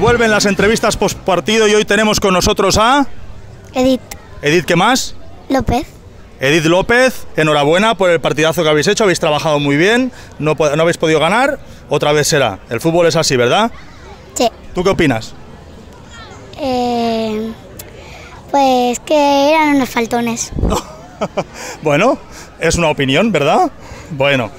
Vuelven las entrevistas post partido y hoy tenemos con nosotros a... Edith. Edith, ¿qué más? López. Edith López, enhorabuena por el partidazo que habéis hecho, habéis trabajado muy bien, no habéis podido ganar, otra vez será. El fútbol es así, ¿verdad? Sí. ¿Tú qué opinas? Pues que eran unos faltones. Bueno, es una opinión, ¿verdad? Bueno,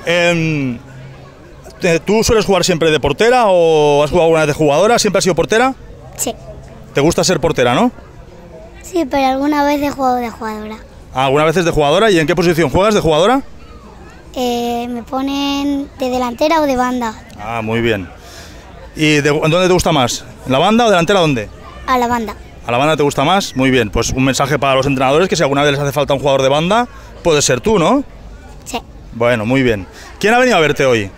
¿tú sueles jugar siempre de portera o has jugado alguna vez de jugadora? ¿Siempre has sido portera? Sí. ¿Te gusta ser portera, no? Sí, pero alguna vez he jugado de jugadora. ¿Alguna vez es de jugadora? ¿Y en qué posición juegas de jugadora? Me ponen de delantera o de banda. Ah, muy bien. ¿Y dónde te gusta más? ¿En la banda o delantera dónde? A la banda. ¿A la banda te gusta más? Muy bien, pues un mensaje para los entrenadores, que si alguna vez les hace falta un jugador de banda, puede ser tú, ¿no? Sí. Bueno, muy bien. ¿Quién ha venido a verte hoy?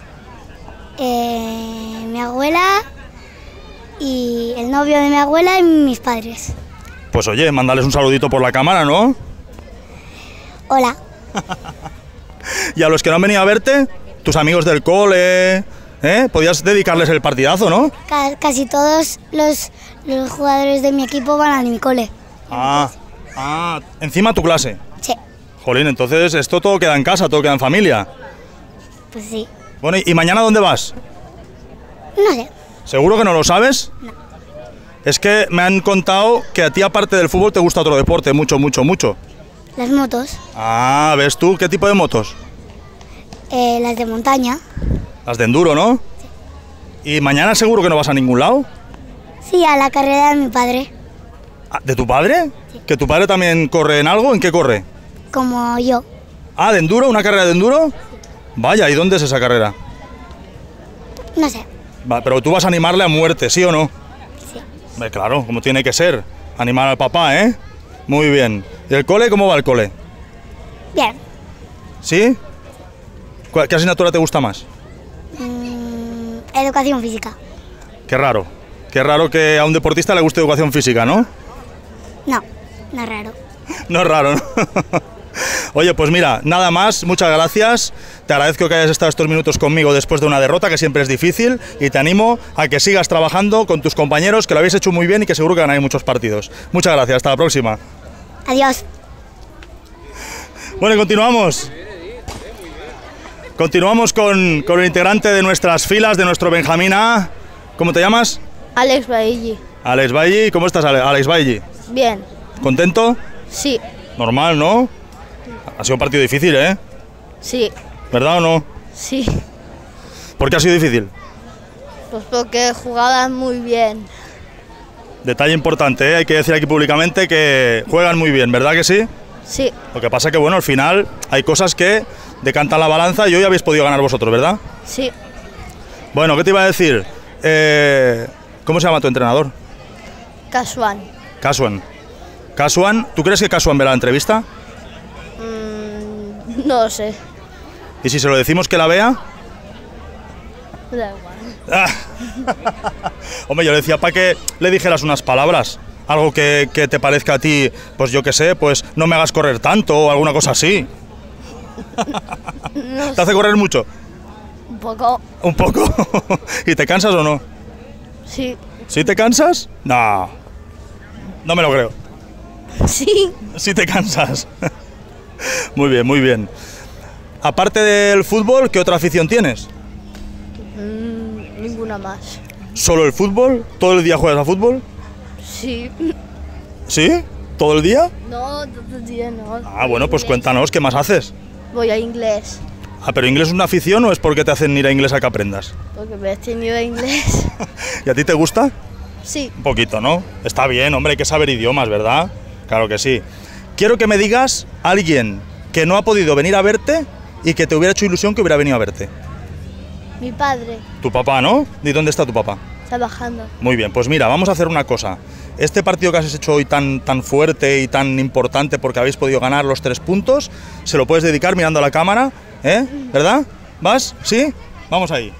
Mi abuela y el novio de mi abuela y mis padres. Pues oye, mándales un saludito por la cámara, ¿no? Hola. Y a los que no han venido a verte, tus amigos del cole, podías dedicarles el partidazo, ¿no? Casi todos los jugadores de mi equipo van a mi cole. Encima tu clase. Sí. Jolín, entonces esto todo queda en casa, todo queda en familia. Pues sí. Bueno, ¿y mañana dónde vas? No sé. ¿Seguro que no lo sabes? No. Es que me han contado que a ti, aparte del fútbol, te gusta otro deporte, mucho, mucho, mucho. Las motos. Ah, ¿ves tú? ¿Qué tipo de motos? Las de montaña. Las de enduro, ¿no? Sí. ¿Y mañana seguro que no vas a ningún lado? Sí, a la carrera de mi padre. ¿De tu padre? Sí. ¿Que tu padre también corre en algo? ¿En qué corre? Como yo. Ah, ¿de enduro? ¿Una carrera de enduro? Vaya, ¿y dónde es esa carrera? No sé. Va, pero tú vas a animarle a muerte, ¿sí o no? Sí. Claro, como tiene que ser. Animar al papá, ¿eh? Muy bien. ¿Y el cole? ¿Cómo va el cole? Bien. ¿Sí? ¿Qué asignatura te gusta más? Educación física. Qué raro. Qué raro que a un deportista le guste educación física, ¿no? No, no es raro. No es raro, ¿no? Oye, pues mira, nada más, muchas gracias. Te agradezco que hayas estado estos minutos conmigo después de una derrota, que siempre es difícil, y te animo a que sigas trabajando con tus compañeros, que lo habéis hecho muy bien y que seguro que ganáis muchos partidos. Muchas gracias, hasta la próxima. Adiós. Bueno, y continuamos. Continuamos con el integrante de nuestras filas, de nuestro Benjamín A. ¿Cómo te llamas? Alex Bailly. Alex Bailly. ¿Cómo estás, Alex Bailly? Bien. ¿Contento? Sí. Normal, ¿no? Ha sido un partido difícil, ¿eh? Sí. ¿Verdad o no? Sí. ¿Por qué ha sido difícil? Pues porque jugaban muy bien. Detalle importante, ¿eh? Hay que decir aquí públicamente que juegan muy bien, ¿verdad que sí? Sí. Lo que pasa que, bueno, al final hay cosas que decantan la balanza y hoy habéis podido ganar vosotros, ¿verdad? Sí. Bueno, ¿qué te iba a decir? ¿Cómo se llama tu entrenador? Casual. Casuan. Casuan, ¿tú crees que Casuan verá la entrevista? No lo sé. ¿Y si se lo decimos que la vea? Da igual. Hombre, yo le decía para que le dijeras unas palabras. Algo que te parezca a ti, pues yo qué sé, pues no me hagas correr tanto o alguna cosa así. No ¿Te hace correr mucho? Un poco. ¿Un poco? ¿Y te cansas o no? Sí. ¿Sí te cansas? No. No me lo creo. Sí. Sí te cansas. Muy bien, muy bien. Aparte del fútbol, ¿qué otra afición tienes? Ninguna más. ¿Solo el fútbol? ¿Todo el día juegas a fútbol? Sí. ¿Sí? ¿Todo el día? No, todo el día no. Ah, bueno, pues cuéntanos, ¿qué más haces? Voy a inglés. Ah, ¿pero inglés es una afición o es porque te hacen ir a inglés a que aprendas? Porque me he tenido inglés. ¿Y a ti te gusta? Sí. Un poquito, ¿no? Está bien, hombre, hay que saber idiomas, ¿verdad? Claro que sí. Quiero que me digas a alguien que no ha podido venir a verte y que te hubiera hecho ilusión que hubiera venido a verte. Mi padre. Tu papá, ¿no? ¿Y dónde está tu papá? Trabajando. Muy bien, pues mira, vamos a hacer una cosa. Este partido que has hecho hoy tan fuerte y tan importante porque habéis podido ganar los 3 puntos, se lo puedes dedicar mirando a la cámara, ¿eh? ¿Verdad? ¿Vas? ¿Sí? Vamos ahí.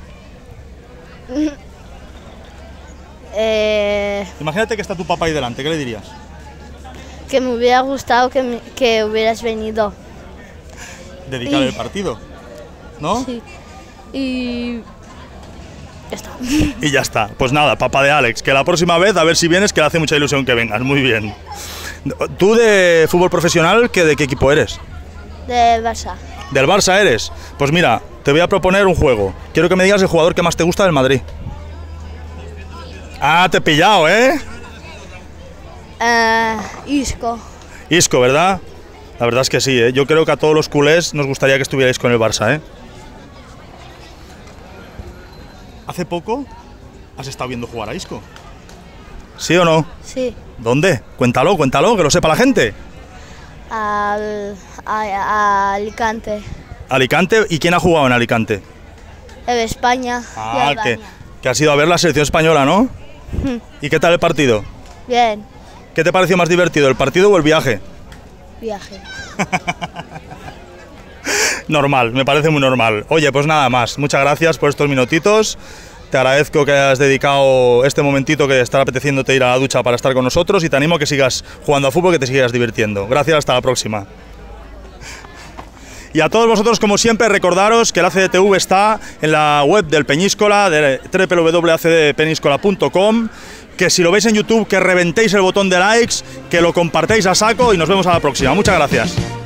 Imagínate que está tu papá ahí delante, ¿qué le dirías? Que me hubiera gustado que hubieras venido. Dedicar el partido, ¿no? Sí. Y Ya está. Y ya está. Pues nada, papá de Alex, que la próxima vez a ver si vienes, que le hace mucha ilusión que vengas. Muy bien. ¿Tú de fútbol profesional, de qué equipo eres? De Barça. ¿Del Barça eres? Pues mira, te voy a proponer un juego. Quiero que me digas el jugador que más te gusta del Madrid. Ah, te he pillado, ¿eh? Isco. Isco, ¿verdad? La verdad es que sí, ¿eh? Yo creo que a todos los culés nos gustaría que estuvierais con el Barça, ¿eh? ¿Hace poco has estado viendo jugar a Isco? ¿Sí o no? Sí. ¿Dónde? Cuéntalo, que lo sepa la gente. A Alicante. ¿Alicante? ¿Y quién ha jugado en Alicante? En España. y Ah, Albania. que has ido a ver la selección española, ¿no? ¿Y qué tal el partido? Bien. ¿Qué te pareció más divertido, el partido o el viaje? Viaje. Normal, me parece muy normal. Oye, pues nada más, muchas gracias por estos minutitos. Te agradezco que hayas dedicado este momentito que estar apeteciéndote ir a la ducha para estar con nosotros y te animo a que sigas jugando a fútbol, que te sigas divirtiendo. Gracias, hasta la próxima. Y a todos vosotros, como siempre, recordaros que el ACDTV está en la web del Peñíscola, de www.acdpeniscola.com, que si lo veis en YouTube, que reventéis el botón de likes, que lo compartáis a saco y nos vemos a la próxima. Muchas gracias.